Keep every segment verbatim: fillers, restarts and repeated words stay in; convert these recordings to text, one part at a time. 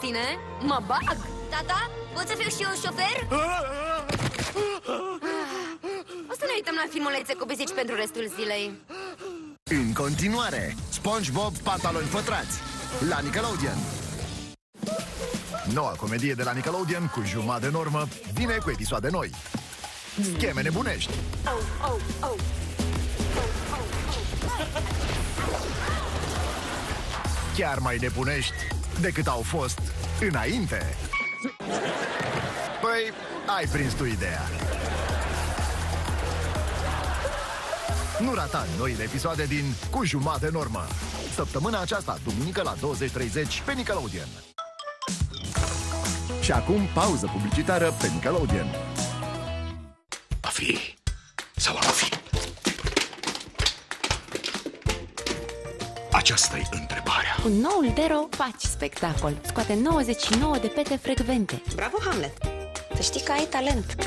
tine? Mă bag! Tata, pot să fiu și eu șofer? O să ne uităm la filmulețe cu pisici pentru restul zilei. În continuare, SpongeBob Pantaloni Pătrați la Nickelodeon. Noua comedie de la Nickelodeon cu jumătate de normă vine cu episoade noi. Scheme nebunești. Oh, oh, oh. Chiar mai nebunești decât au fost înainte. Păi, ai prins tu ideea. Nu rata noile episoade din Cu jumătate de normă. Săptămâna aceasta, duminică la douăzeci treizeci pe Nickelodeon. Și acum pauză publicitară pe Nickelodeon. A fi sau a nu fi? Aceasta-i întrebarea. Cu noul Dero faci spectacol. Scoate nouăzeci și nouă de pete frecvente. Bravo, Hamlet! Să știi că ai talent.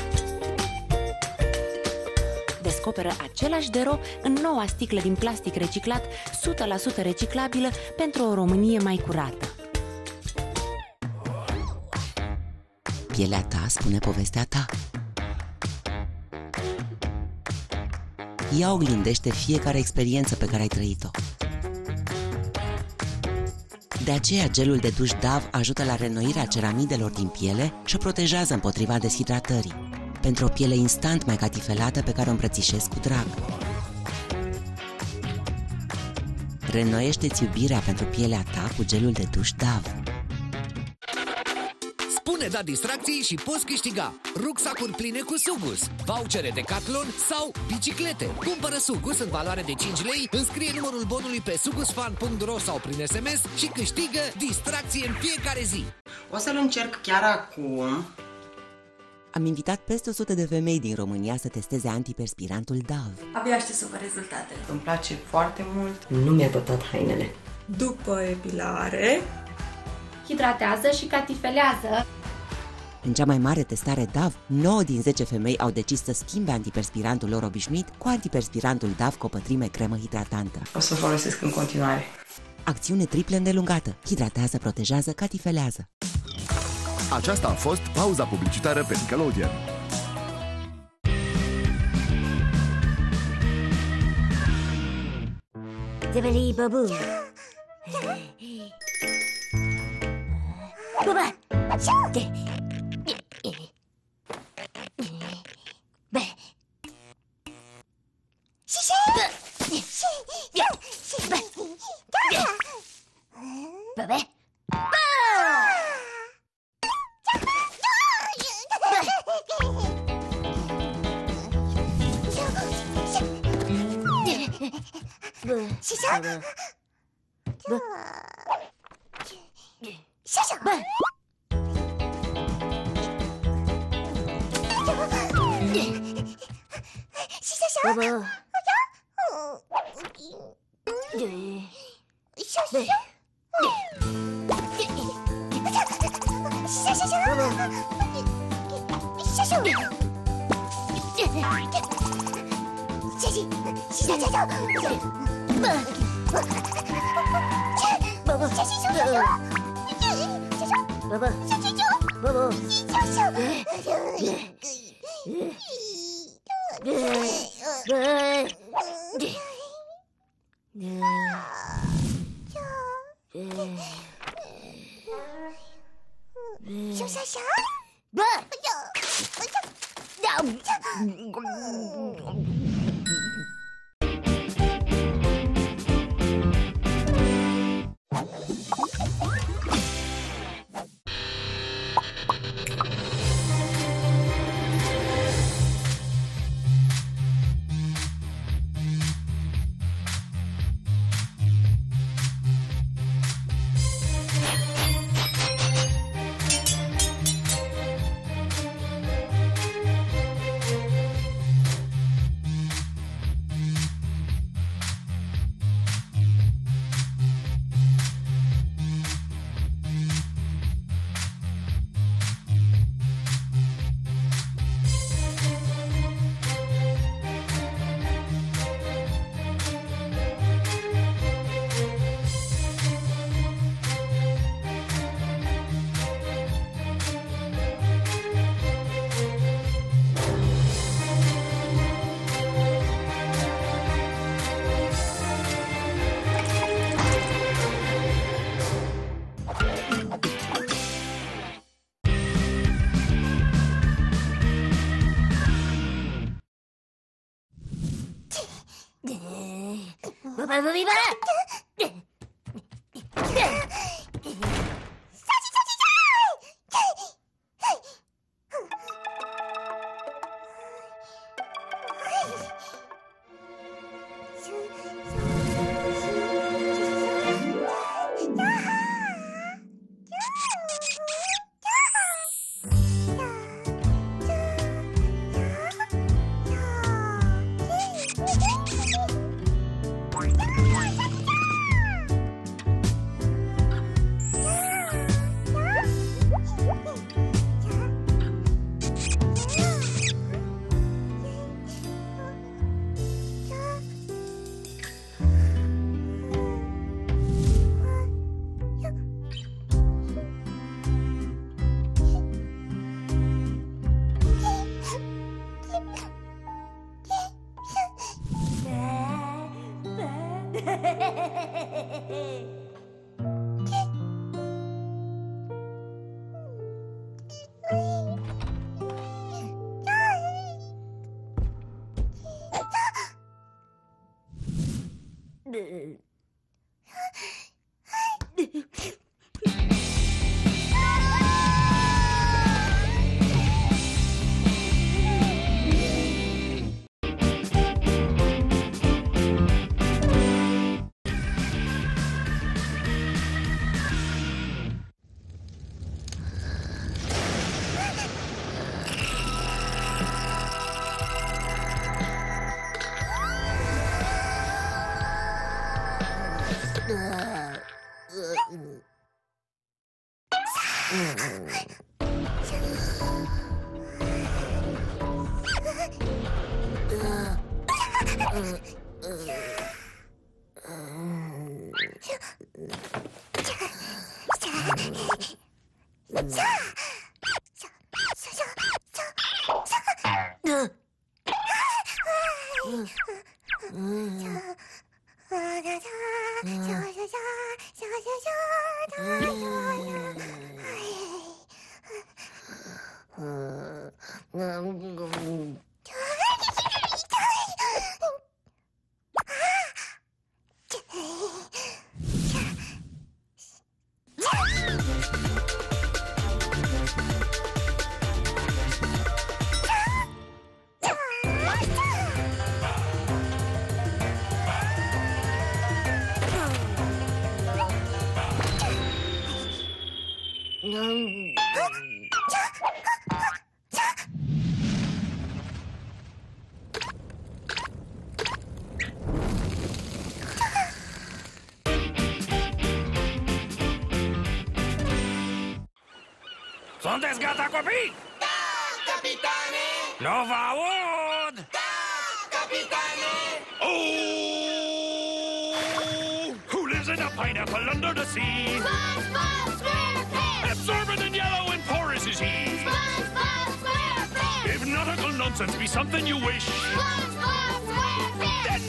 Descoperă același Dero în noua sticlă din plastic reciclat, o sută la sută reciclabilă, pentru o Românie mai curată. Pielea ta spune povestea ta. Ea oglindește fiecare experiență pe care ai trăit-o. De aceea, gelul de duș Dove ajută la reînnoirea ceramidelor din piele și o protejează împotriva deshidratării, pentru o piele instant mai catifelată pe care o îmbrățișezi cu drag. Reînnoiește-ți iubirea pentru pielea ta cu gelul de duș Dove. Spune da distracții și poți câștiga rucsacuri pline cu Sugus, vouchere Decathlon sau biciclete. Cumpără Sugus în valoare de cinci lei, înscrie numărul bonului pe sugusfan punct ro sau prin S M S și câștigă distracție în fiecare zi. O să-l încerc chiar acum. Am invitat peste o sută de femei din România să testeze antiperspirantul Dove. Abia aștept să văd rezultatele. Îmi place foarte mult. Nu mi-a bătat hainele. După epilare, hidratează și catifelează. În cea mai mare testare Dove, nouă din zece femei au decis să schimbe antiperspirantul lor obișnuit cu antiperspirantul Dove cu o pătrime cremă hidratantă. O să folosesc în continuare. Acțiune triplă îndelungată. Hidratează, protejează, catifelează. Aceasta a fost pauza publicitară pe Nickelodeon. Zebeli babu. Baba. Șute. Bă. Și și. Și. Bă. Bă. Bă. Sunteți gata, copii? Da, capitane! Nu vă aud! Da, capitane! Oh! Who lives in a pineapple under the sea? SpongeBob SquarePants! Absorbent and yellow and porous is he. SpongeBob SquarePants! If nautical nonsense be something you wish, SpongeBob